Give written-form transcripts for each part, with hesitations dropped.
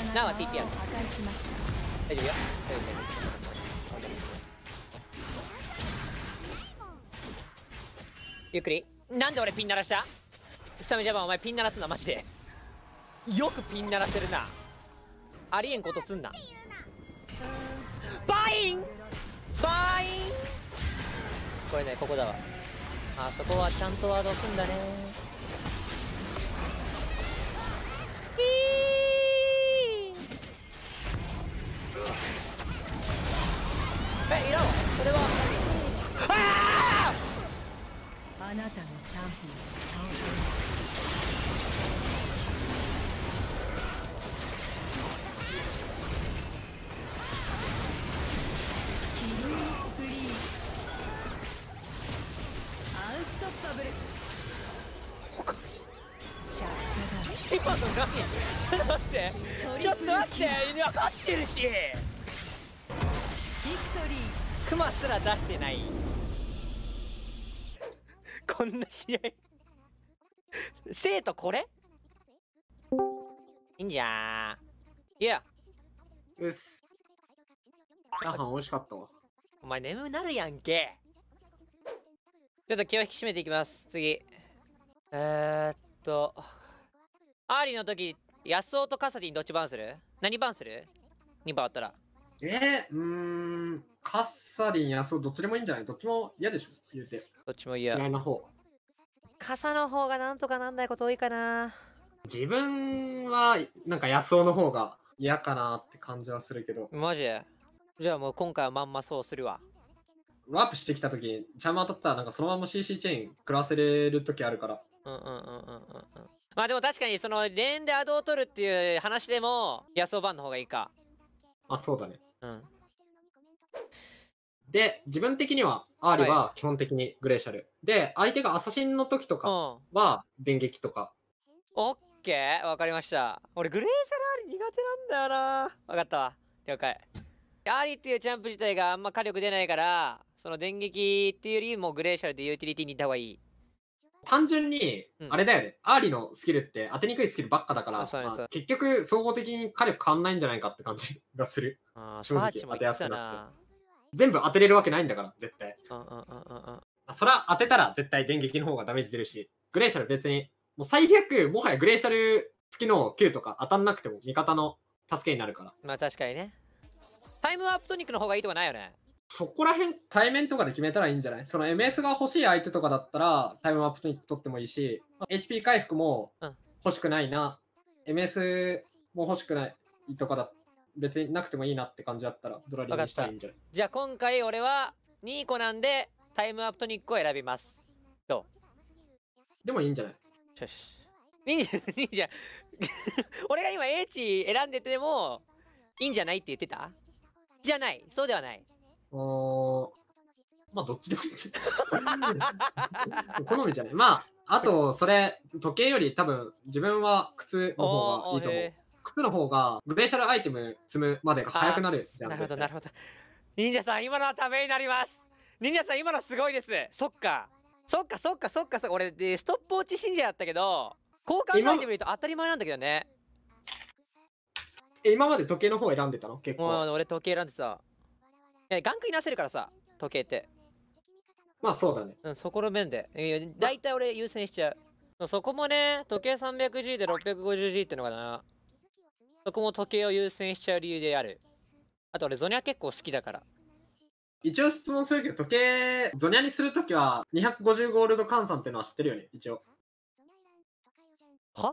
ナは TP ある。大丈夫よ。大丈夫大丈夫。ゆっくり。なんで俺ピン鳴らした？スタミジャパンお前ピン鳴らすなマジで。よくピン鳴らせるな。ありえんことすんな。バインバイン。これね、ここだわ。あそこはちゃんとワード置くんだね。いらんわそれは。ああなたのチャンピオンを倒キルイスプリーアンストッパブルシャットダウン。 今の何？ちょっと待ってちょっと待って分かってるし。 ビクトリー。 クマすら出してない。こんな試合生徒これいいんじゃー。いやうっす。チャーハン美味しかったわ。 お前眠なるやんけ。ちょっと気を引き締めていきます。次アーリーの時ヤスオとカサディンどっちバンする？何バンする？2番あったらカッサリン、ヤスオどっちでもいいんじゃない？どっちも嫌でしょ言うて。 どっちも嫌。 嫌いな方。 傘の方がなんとかなんないこと多いかな。 自分はなんかヤスオの方が嫌かなって感じはするけど。 マジ？じゃあもう今回はまんまそうするわ。 ワープしてきた時にチャーム当たったらなんかそのまま CC チェーン食らわせれる時あるから。 まあでも確かにそのレーンでアドを取るっていう話でもヤスオバンの方がいいか。 あ、そうだね。 うん。 で、自分的にはアーリは基本的にグレーシャル。で、相手がアサシンの時とかは電撃とか。 オッケー、わかりました。俺グレーシャルアーリ苦手なんだよな。わかったわ。了解。アーリっていうチャンプ自体があんま火力出ないから、その電撃っていうよりもグレーシャルでユーティリティに行った方がいい。 単純に、あれだよね、アーリのスキルって当てにくいスキルばっかだから、結局総合的に火力変わんないんじゃないかって感じがする。正直当てやすくなって。全部当てれるわけないんだから、絶対。それは当てたら絶対電撃の方がダメージ出るし、グレーシャル別に、もう最悪、もはやグレーシャル付きの Q とか当たんなくても味方の助けになるから。 まあ確かにね。タイムアップトニックの方がいいとかないよね。 そこら辺対面とかで決めたらいいんじゃない？その MS が欲しい相手とかだったらタイムアップトニック取ってもいいし、HP 回復も欲しくないな、MS も欲しくないとかだ、別になくてもいいなって感じだったらドラリーにしたらいいんじゃない？ じゃあ今回俺はニーコなんでタイムアップトニックを選びます。どう？ でもいいんじゃない？ よし。忍者俺が今 H 選んでてもいいんじゃないって言ってた？じゃない、そうではない。 まあどっちでもいいんじゃない好みじゃない。まああとそれ時計より多分自分は靴の方がいいと思う。靴の方がグレーシャルアイテム積むまでが早くなるじゃん。 なるほどなるほど。忍者さん今のはためになります。忍者さん今のすごいです。そっか俺でストップウォッチ信者やったけど交換アイテム見ると当たり前なんだけどね。 今まで時計の方選んでたの？結構俺時計選んでさ、ガンクになせるからさ時計って。 まあそうだね。 そこの面でだいたい俺優先しちゃう。そこもね、時計 300G で 650G ってのかな。そこも時計を優先しちゃう理由である。あと俺ゾニャ結構好きだから。 一応質問するけど、時計ゾニャにするときは250ゴールド換算ってのは知ってるよね、一応。 は？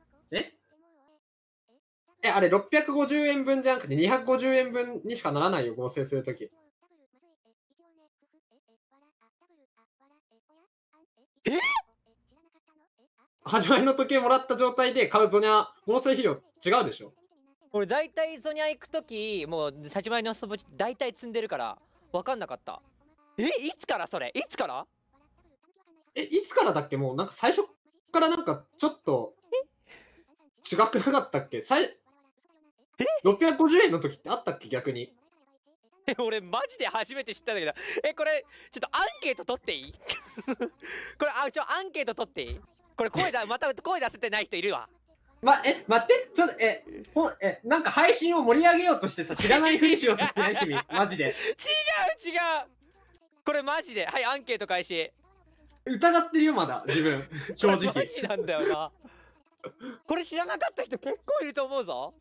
あれ650円分じゃなくて250円分にしかならないよ、合成するとき。始まりの時計もらった状態で買うゾニャ合成費用違うでしょ？ 俺大体ゾニャ行く時もう始まりのストボチ大体積んでるから分かんなかった。いつからそれ？いつから？ いつからだっけ？もうなんか最初からなんかちょっと違くなかったっけ？650円の時ってあったっけ逆に？ 俺マジで初めて知ったんだけど、これちょっとアンケート取っていい？これアンケート取っていい？これまた声出せてない人いるわ。 待って、ちょっと、なんか配信を盛り上げようとしてさ、知らないふりしようとしてない君、マジで。 違う。これマジで。はい、アンケート開始。 疑ってるよ、まだ、自分。正直。 マジなんだよな。これ知らなかった人結構いると思うぞ。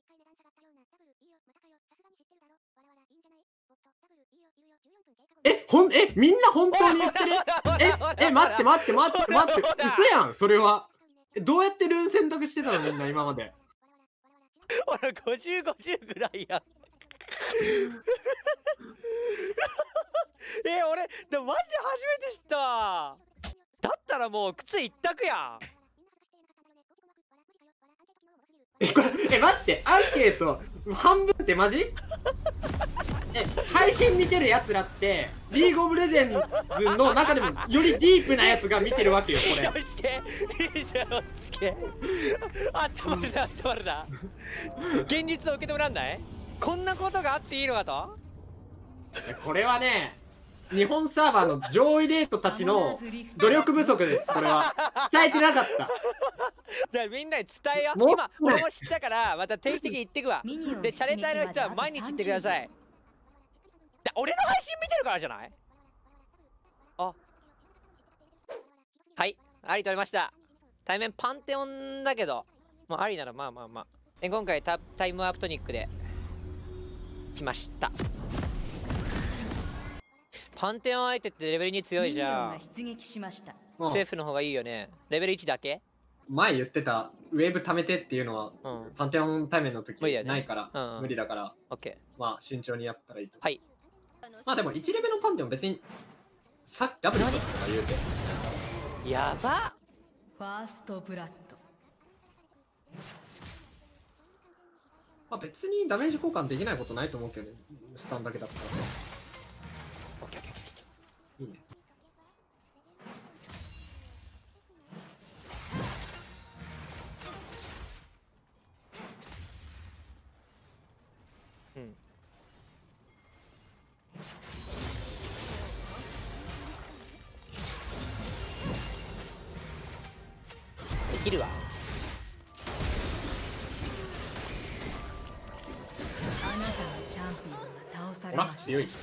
みんな本当に言ってる？待って、嘘やん、それは。どうやってルーン選択してたのみんな今まで。 ほら、50、50ぐらいやん。俺、でもマジで初めて知ったわ。だったらもう靴一択やん。 これ、待って、アンケート半分ってマジ？配信見てるやつらってリーグオブレジェンズの中でもよりディープなやつが見てるわけよ、これ。 いいじゃん、落ち着け。あったまるな。現実を受け止めらんない？こんなことがあっていいのかと？ これはね、日本サーバーの上位レートたちの努力不足です。これは伝えてなかった。 じゃあみんなに伝えよう。今俺も知ったからまた定期的に言ってくわ。でチャレンタイの人は毎日言ってください。俺の配信見てるからじゃない？はい、あり取れました。対面パンテオンだけど、まあ、ありならまあ。で今回タイムアップトニックで来ました。パンテオン相手ってレベル2強いじゃん。セーフの方がいいよね。レベル1だけ？ 前言ってたウェーブ貯めてっていうのは、パンテオン対面の時ないから、無理だから、まあ慎重にやったらいいと。 はい。 まあでも1レベルのパンテオン別にさっきダブルとか言うてやばっ。 ファーストブラッド。 まあ別にダメージ交換できないことないと思うけどね、スタンだけだったら。いいね。 できるわ。 あなたのチャンピオンが倒されました。 強い。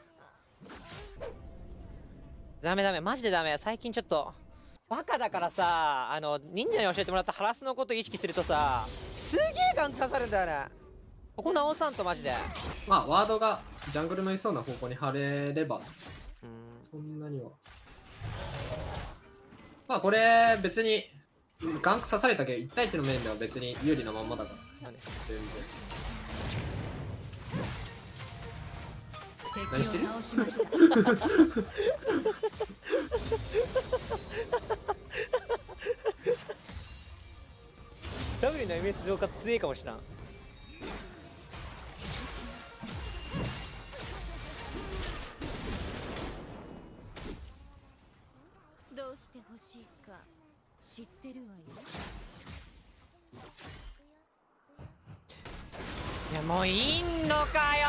ダメマジでダメ。最近ちょっとバカだからさ、忍者に教えてもらったハラスのこと意識するとさ、すげえガン刺さるんだよね。ここ直さんとマジで。 まあワードがジャングルのいそうな方向に張れればそんなには。まあこれ別にガンク刺されたけど1対1の面では別に有利なまんまだから。全然。何してる？ ダブルの MS 浄化強いかもしらん。 どうしてほしいか知ってるわよ。 いやもういいのかよ。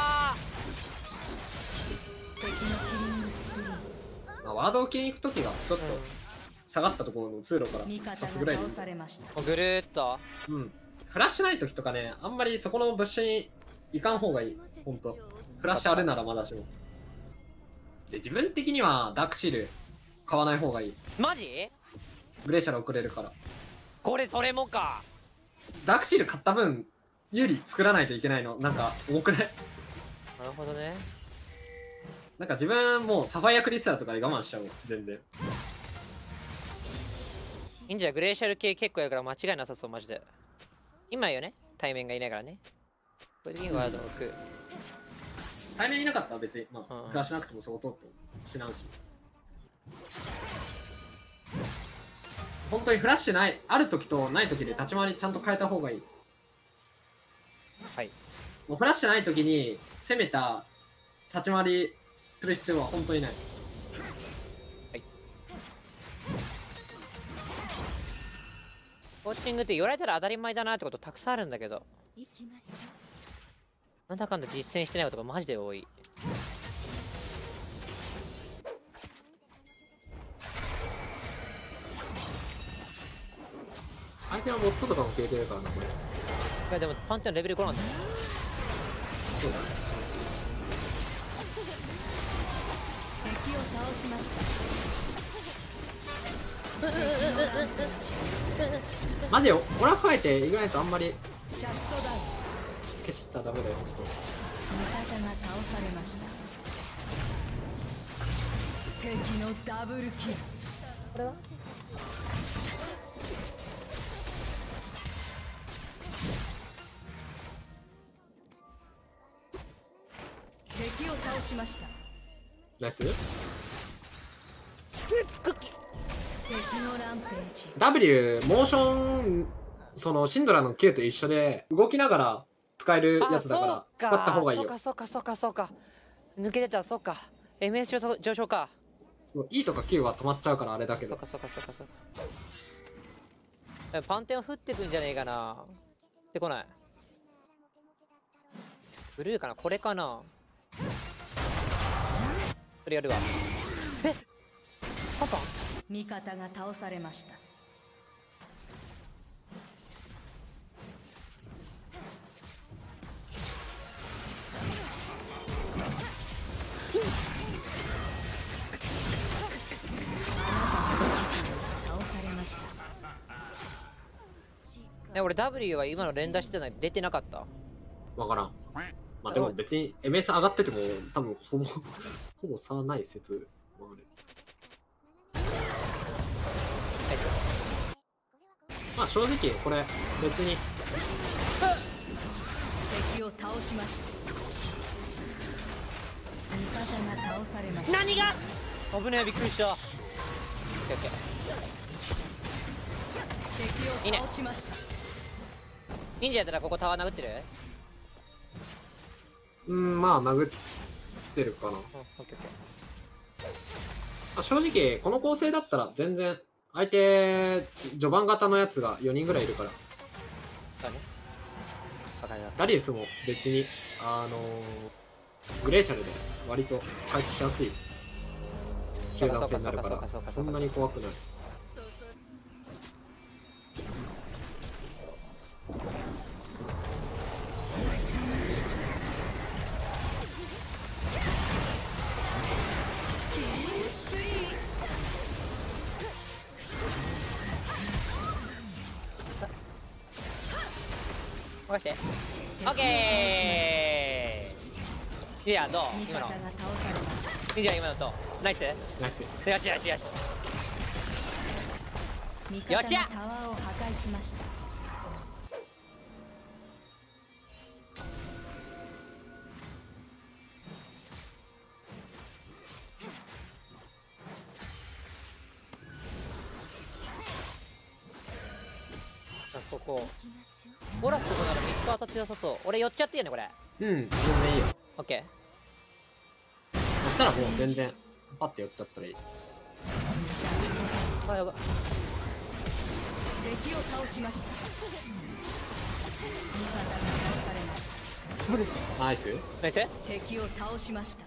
まあ、ワードを切りに行くときがちょっと下がったところの通路から刺すぐらいでいい。 ぐるーっとフラッシュないときとかね、あんまりそこのブッシュに行かん方がいい。ほんとフラッシュあるならまだしも。で自分的にはダークシール買わない方がいい。 マジ？ グレーシャル送れるから。 これそれもか。 ダークシール買った分有利作らないといけないのなんか重くない？なるほどね。 なんか自分もうサファイアクリスタルとかで我慢しちゃうもん全然。 いいんじゃグレーシャル系結構やから間違いなさそうマジで。今よね対面がいないからね。これでワードを置く。 対面いなかったら別にまあフラッシュなくてもそう通って死なんし。本当にフラッシュないある時とない時で立ち回りちゃんと変えた方がいい。 はい。 もうフラッシュない時に攻めた立ち回りする必要は本当にない。 はい。コーチングって言われたら当たり前だなってことたくさんあるんだけど、なんだかんだ実践してないことがマジで多い。 アン的なモッドとかも消えてるからな、これ。いやでもパンテオンレベル5なんだよ。 そうだね。 敵を倒しました。 マジでオラファイて意外とあんまりシャットダウン。 消したらダメだよ。 味方が倒されました。敵のダブルキル。 これは敵を倒しました。 ナイス。 クッキー。 敵のランページ。 W モーション、そのシンドラの Q と一緒で動きながら使えるやつだから使った方がいいよ。 そうか抜けてた。そうか MS 上昇か。 そう E とか Q は止まっちゃうからあれだけど。 そうかパンテオン降ってくんじゃねえかな。ってこない。ブルーかな、これかな。これやるわ。えっパパ味方が倒されました。 俺 W は今の連打してたのに出てなかった。 わからん。まあでも別に MS 上がってても多分ほぼ差ない説もある。まあ正直これ別に敵を倒しました。味方が倒されました。 何が危ねえ、びっくりした。オッケーオッケー。 敵を倒しました。 忍者やったらここタワー殴ってる？ まあ殴ってるかな。 オッケーオッケー。正直この構成だったら全然相手序盤型のやつが4人ぐらいいるから。 だね。わかります。 ダリウスも別にグレーシャルで割と回避しやすい集団戦になるからそんなに怖くない。 任して。オッケー。いや、どう今の。いいじゃん、今のと。ナイスナイス。 よしよしよし。よっしゃ。 タワーを破壊しました。 ここオラフとかなら3つ当たって良さそう。俺寄っちゃっていいよねこれ。 全然いいよ。 オッケー。そしたらもう全然パッて寄っちゃったらいい。 あ、やば。 敵を倒しました。味方が倒されました。 ナイスナイス。 敵を倒しました。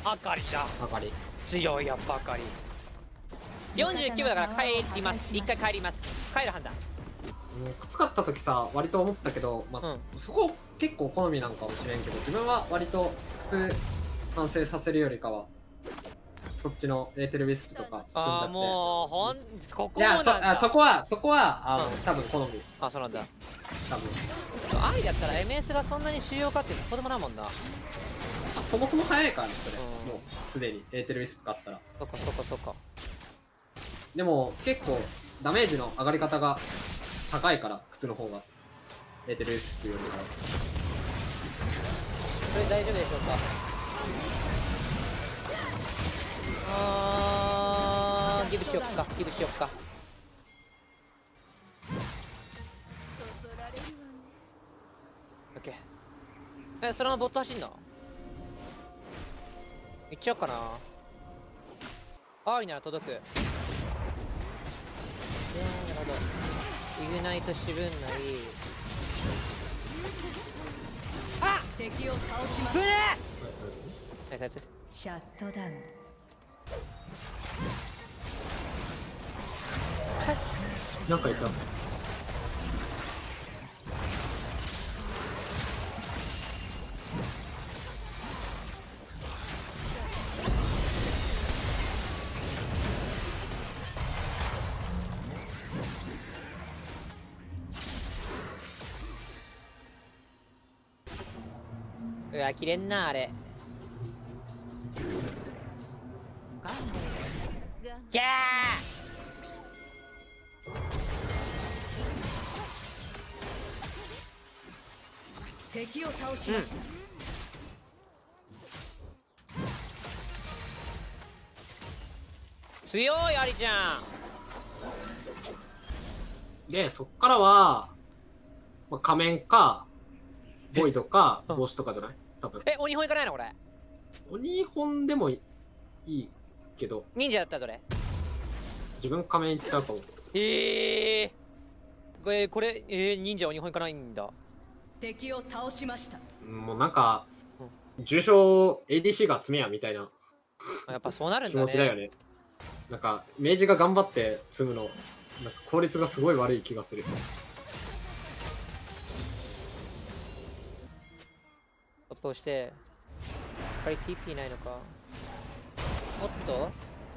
あかりだ。 あかり強い、やっぱあかり。49秒だから帰ります。一回帰ります。帰る判断。 きつかった時さ割と思ったけど、まあそこ結構好みなんかもしれんけど自分は割と普通完成させるよりかはそっちのエーテルウィスプとかああもうここもいやなんだ。 そこは多分好み。 あ、そうなんだ。 多分愛だったら MS がそんなに主要かっていうの子供なもんな。 そもそも早いからねそれ。もうすでにエーテルウィスプ買ったら。 そっかそっかそっか。 でも結構ダメージの上がり方が高いから普通の方がエーテルウィスプよりは。 これ大丈夫でしょうか。ギブしよっか、ギブしよっか。オッケー。そのままボット走んの？行っちゃおうかな。アーリなら届く。いやー、なるほど。イグナイト渋んない。あっ、 敵を倒します。 ブレー。ナイスナイス。 シャットダウン。 なんかいた。 うわ、切れんな、あれ。ギャー。 敵を倒しました。 強い、アリちゃん。 で、そっからは、まあ、仮面か、ボイドか、帽子とかじゃない多分。 鬼本行かないのこれ。 鬼本でもいいけど。 忍者だったらどれ？ 自分仮面行っちゃうかも。 これ、忍者鬼本行かないんだ。 敵を倒しました。 もうなんか、重症 ADC が詰めやみたいなやっぱそうなるんだ気持ちだよね。なんか、明治が頑張って積むの、なんか効率がすごい悪い気がする。 落として、やっぱり TP ないのか。おっと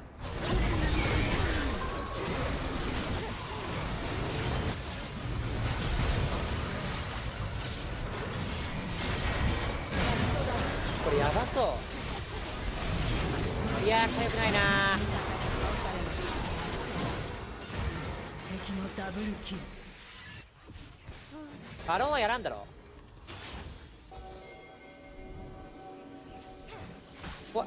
これやばそう。いやー、かゆくないなー。 敵のダブルキル。 バロンはやらんだろ。わっ、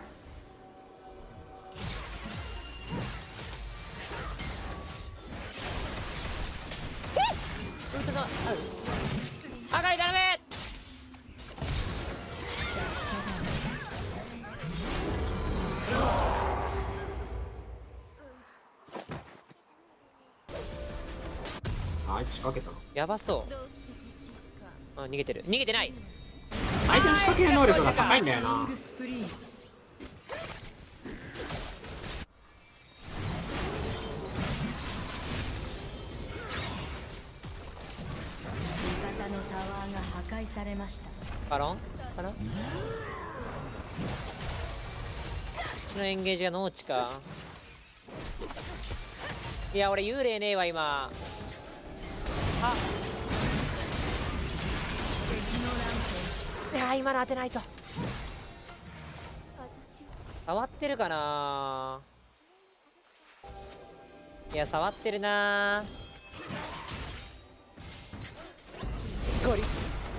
ウルトがある。あがり頼め。 あいつ仕掛けたの。 やばそう。逃げてる。逃げてない。 相手の仕掛ける能力が高いんだよな。 されました。 バロンかな。こっちのエンゲージが農地か。いや、俺幽霊ねえわ今。あ、いや今の当てないと。触ってるかな。いや触ってるな。ゴリ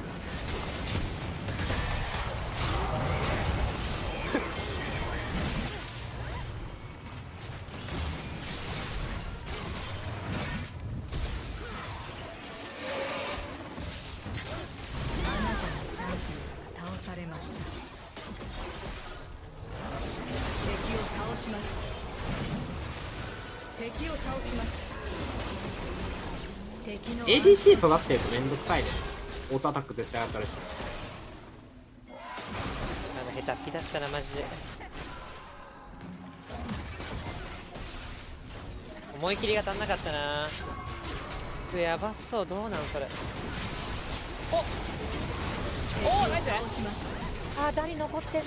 ADC 育ってるとめんどくさいね。オートアタック絶対当たるし。 下手っぴだったなマジで。思い切りが足んなかったな。やばそう。どうなんそれ。おナイス。あー、ダニ残ってんの。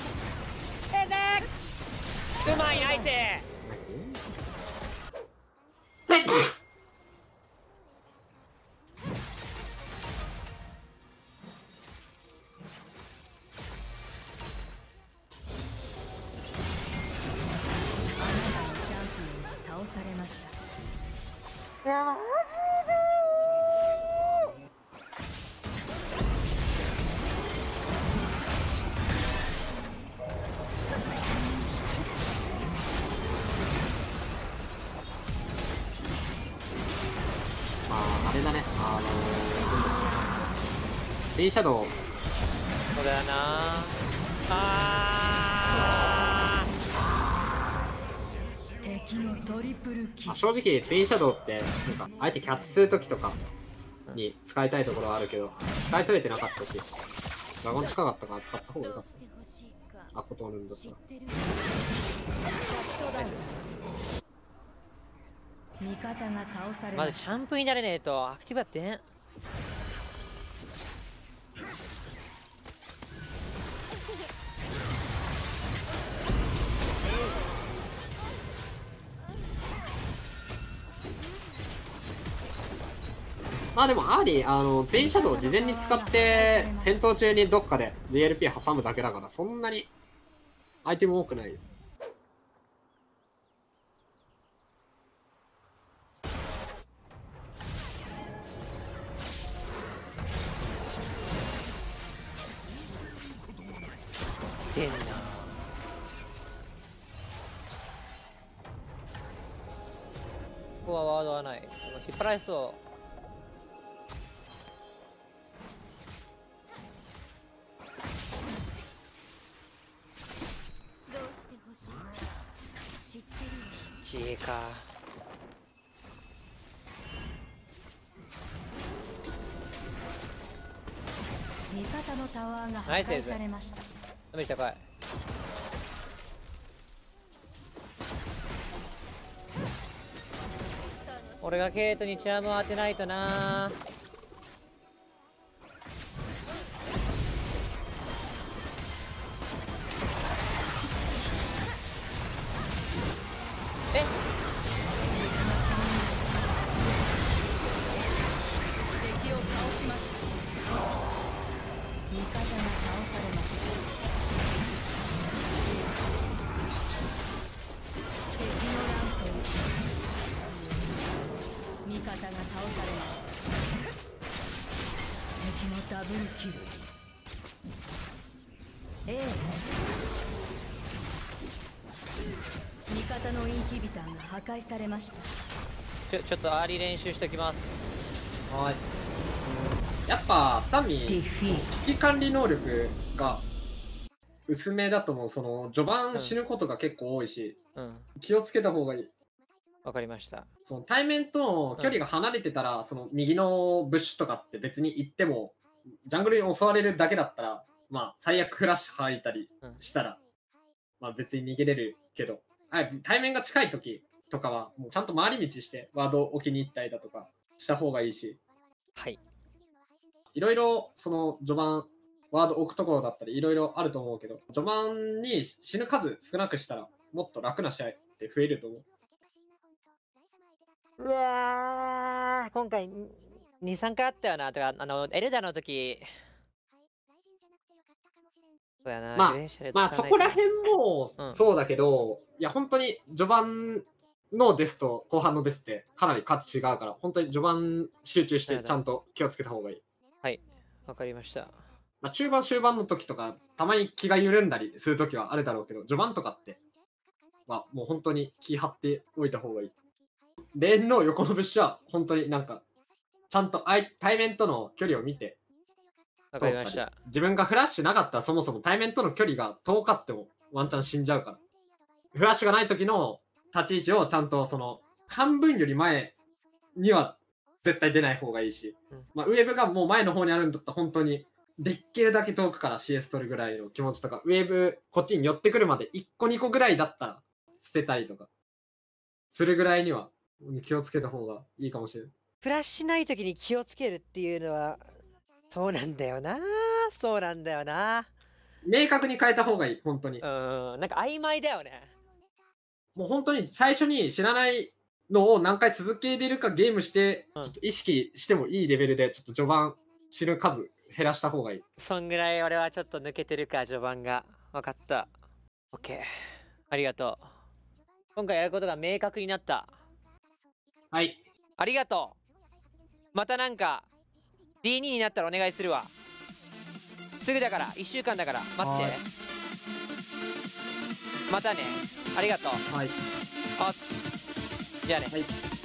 うまい。ナイス。いやマジあれだね。レイシャドウ。 そうだよな。 敵のトリプルキル。 正直ツインシャドウってなんかあえてキャッチするときとかに使いたいところはあるけど、使い取れてなかったし、ドラゴン近かったから使った方がよかった。ことあるんだったら。 味方が倒されまずチャンプになれねえとアクティブやってん。 まあでもアーリー全員シャドウを事前に使って戦闘中にどっかで GLP 挟むだけだからそんなにアイテム多くないよ。 出んな。ここはワードはない。引っ張られそう。知恵か。 味方のタワーが破壊されました。 ダメージ高い。俺がケイトにチャームを当てないとな。 ダブルキル。味方のインヒビターが破壊されました。 ちょっとアーリー練習しておきます。 はい。やっぱスタミ危機管理能力が薄めだともうその序盤死ぬことが結構多いし、気をつけた方がいい。 わかりました。 その対面との距離が離れてたら、その右のブッシュとかって別に行ってもジャングルに襲われるだけだったら、まあ最悪フラッシュ吐いたりしたら、まあ別に逃げれるけど、対面が近い時とかはもうちゃんと回り道してワードを置きに行ったりだとかした方がいいし、 はい。 いろいろその序盤ワード置くところだったりいろいろあると思うけど、序盤に死ぬ数少なくしたらもっと楽な試合って増えると思う。 うわー、今回2、3回あったよな。とかエルダの時そうやな。 まあそこら辺もそうだけど、いや本当に序盤のデスと後半のデスってかなり価値違うから、本当に序盤集中してちゃんと気をつけた方がいい。 はい、わかりました。 まあ中盤終盤の時とかたまに気が緩んだりする時はあるだろうけど、序盤とかってまあもう本当に気張っておいた方がいい。レーンの横のブッシュは本当になんかちゃんと対面との距離を見て。 わかりました。 自分がフラッシュなかったらそもそも対面との距離が遠かってもワンチャン死んじゃうから。フラッシュがない時の立ち位置をちゃんとその半分より前には絶対出ない方がいいし、まあウェーブがもう前の方にあるんだったら本当にできるだけ遠くから CS 取るぐらいの気持ちとか、ウェーブこっちに寄ってくるまで1個2個ぐらいだったら捨てたりとかするぐらいには気をつけた方がいいかもしれない。 フラッシュない時に気をつけるっていうのはそうなんだよな。そうなんだよな。 明確に変えた方がいい、本当に。 なんか曖昧だよね。 もう本当に最初に知らないのを何回続けれるかゲームして、ちょっと意識してもいいレベルでちょっと序盤死ぬ数減らした方がいい。 そんぐらい俺はちょっと抜けてるか、序盤が。分かった。 OK、 ありがとう。今回やることが明確になった。 はい、 ありがとう。またなんか D2 になったらお願いするわ。すぐだから、1週間だから待って。またね。ありがとう。 はい。 あ、じゃあね。 はい。